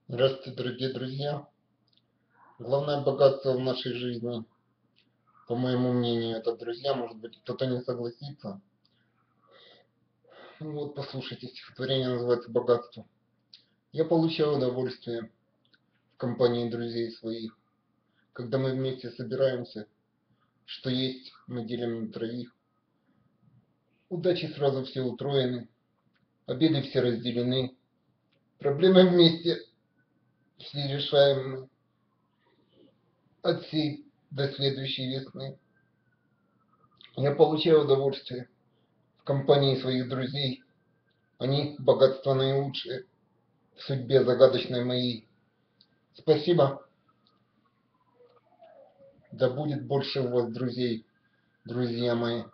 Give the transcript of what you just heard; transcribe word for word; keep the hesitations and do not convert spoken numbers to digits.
Здравствуйте, дорогие друзья! Главное богатство в нашей жизни, по моему мнению, это друзья. Может быть, кто-то не согласится. Ну вот, послушайте, стихотворение называется «Богатство». Я получаю удовольствие в компании друзей своих, когда мы вместе собираемся, что есть мы делим на троих. Удачи сразу все утроены, победы все разделены, проблемы вместе все решаем мы от сей до следующей весны. Я получаю удовольствие в компании своих друзей. Они богатство наилучшие в судьбе загадочной моей. Спасибо. Да будет больше у вас друзей, друзья мои.